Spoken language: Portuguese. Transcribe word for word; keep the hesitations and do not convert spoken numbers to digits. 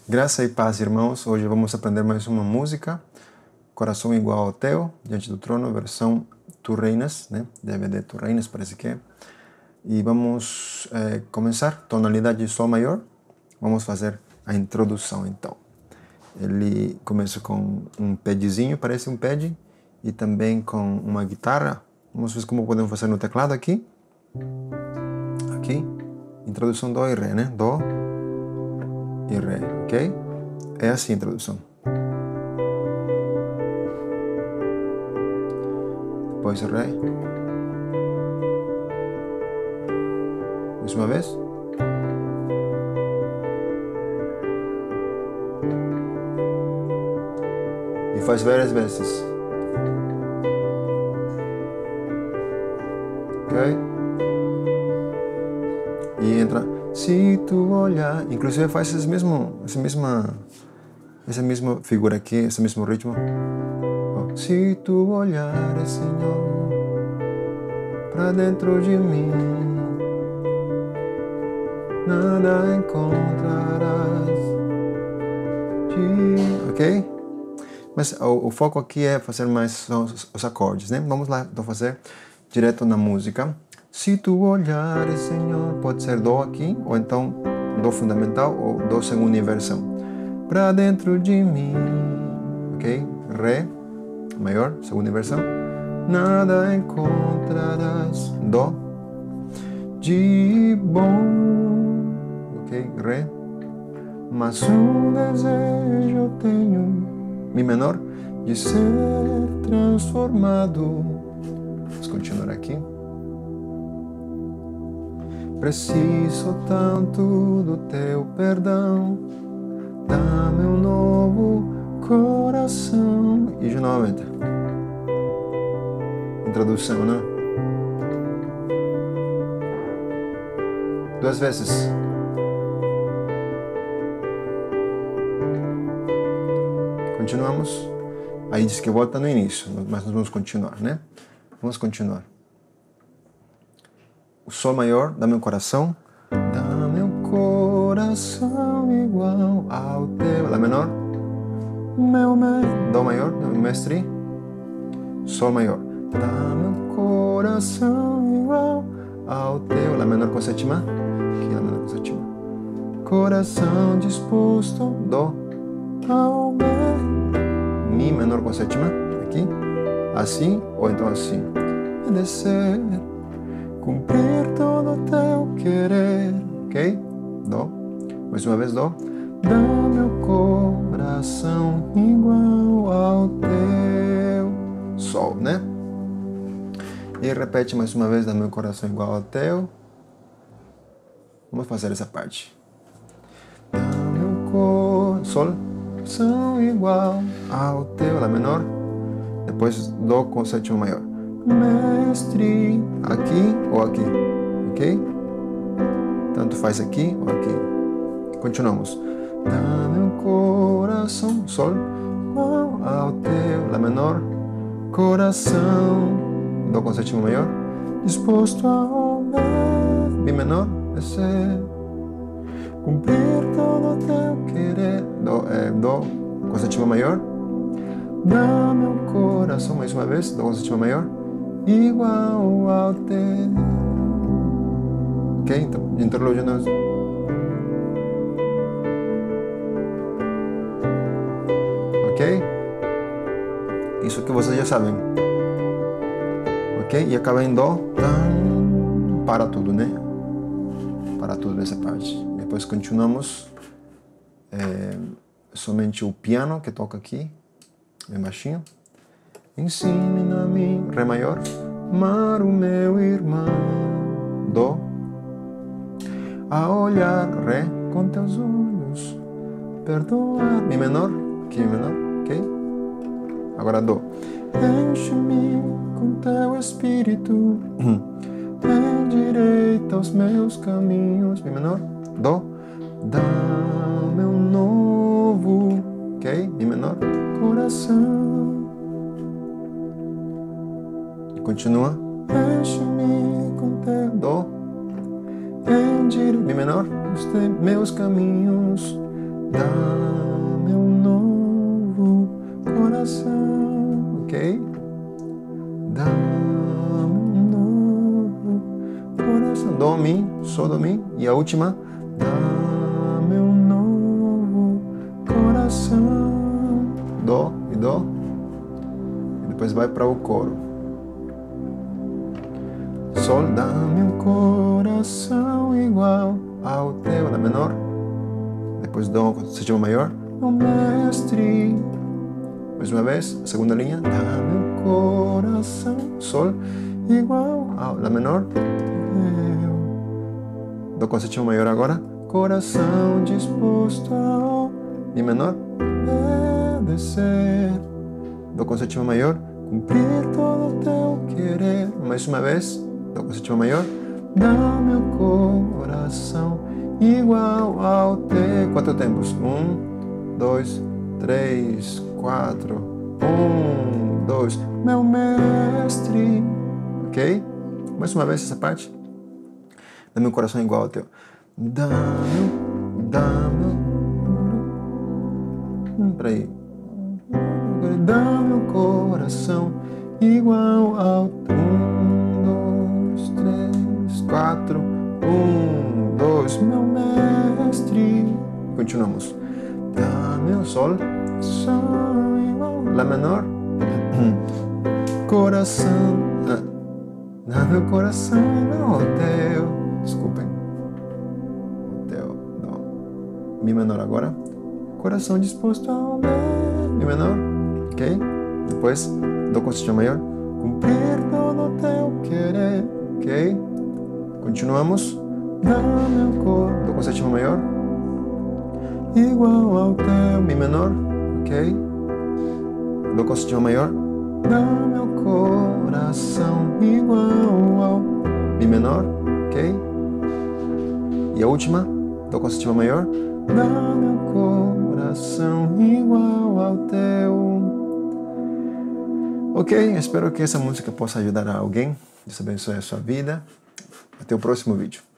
Graça e paz, irmãos. Hoje vamos aprender mais uma música. Coração igual ao teu, diante do trono, versão Tu Reinas, né? D V D Tu Reinas, parece que é. E vamos é, começar. Tonalidade de Sol maior. Vamos fazer a introdução, então. Ele começa com um padzinho, parece um pad, e também com uma guitarra. Vamos ver como podemos fazer no teclado aqui. Aqui. Introdução Dó e Ré, né? Dó e Ré, ok? É assim a introdução. Depois Ré. Mais uma vez. E faz várias vezes. Ok? E entra. Se tu olhar. Inclusive faz esse mesmo, essa mesma, essa mesma figura aqui, esse mesmo ritmo. Se tu olhares, Senhor, pra dentro de mim, nada encontrarás. De... Ok? Mas o, o foco aqui é fazer mais os, os acordes, né? Vamos lá, então fazer direto na música. Se tu olhares, Senhor, pode ser Dó aqui, ou então Dó fundamental, ou Dó segunda inversão. Pra dentro de mim, ok? Ré maior, segunda inversão. Nada encontrarás. Dó. De bom. Ok, Ré. Mas um desejo eu tenho. Mi menor. De ser transformado. Vamos continuar aqui. Preciso tanto do teu perdão. Dá-me um novo coração. E de novamente. Introdução, né? Duas vezes. Continuamos. Aí diz que volta no início, mas nós vamos continuar, né? Vamos continuar. O Sol maior, dá meu coração. Dá meu coração igual ao teu. Lá menor. Meu mestre. Dó maior, meu mestre. Sol maior. Dá meu coração igual ao teu. Lá menor com sétima. Aqui, Lá menor com sétima. Coração disposto. Dó ao meu. Mi menor com sétima. Aqui. Assim ou então assim. E descer. Cumprir todo o teu querer. Ok? Dó. Mais uma vez, Dó. Dá meu coração igual ao teu. Sol, né? E repete mais uma vez. Dá meu coração igual ao teu. Vamos fazer essa parte. Dá meu coração igual ao teu. Lá menor. Depois Dó com sétima maior. Mestre, aqui ou aqui, ok? Tanto faz aqui ou aqui. Continuamos. Dá meu coração, Sol, ao teu, Lá menor, coração, Dó com sétima maior, disposto ao meu, Mi menor, descer, cumprir todo o teu querer, Dó, é, Dó com sétima maior, dá meu coração, mais uma vez, Dó com sétima maior, igual ao teu. Ok? Então, interlúdio nós. Ok? Isso que vocês já sabem. Ok? E acaba em Dó. Tam, para tudo, né? Para tudo nessa parte. Depois continuamos. É, somente o piano que toca aqui. Bem baixinho. Ensina a mim, Ré maior, amar o meu irmão, Dó, a olhar, Ré, com teus olhos, perdoar, Mi menor, aqui Mi menor, ok? Agora Dó, enche-me com teu espírito, endireita os meus caminhos, Mi menor, Dó, dá-me um novo, ok? Mi menor, coração. Continua. Enche-me com teu Dó. Endireita, Mi menor, os meus caminhos. Dá-me um novo coração, ok? Dá-me um novo coração. Dó, Mi, Sol, Dó, Mi. E a última. Dá-me um novo coração. Dó e Dó. E depois vai para o coro. Sol, dá-me um coração igual ao teu. Lá menor. Depois Dó, sétima maior. Meu mestre. Mais uma vez, a segunda linha. Dá-me um coração. Sol, igual ao Lá menor. Dó com sétima maior agora. Coração disposto ao Mi menor. Obedecer. Dó com sétima maior. Cumprir todo o teu querer. Mais uma vez. Dó com sétima maior. Dá meu coração igual ao teu. Quatro tempos. Um, dois, três, quatro. Um, dois. Meu mestre. Ok? Mais uma vez essa parte. Dá meu coração igual ao teu. Dá meu. Dá meu. Hum, peraí. Dá meu coração igual ao teu. Um, dois, três, quatro. Um, dois. Meu mestre. Continuamos. Dá meu sol. Sol igual. Lá menor. Coração. Dá meu coração igual ao teu. Desculpem. O teu. Dó. Mi menor agora. Coração disposto ao meu. Mi menor. Ok? Depois. Dó com sétima maior. Cumprir todo o teu querer. Ok? Continuamos. Dá meu cor. Dó com sétima maior. Igual ao teu. Mi menor. Ok? Dó com sétima maior. Dá meu coração igual ao Mi menor, ok? E a última, Dó com sétima maior. Dá meu coração igual ao teu. Ok, espero que essa música possa ajudar a alguém. Deus abençoe a sua vida. Até o próximo vídeo.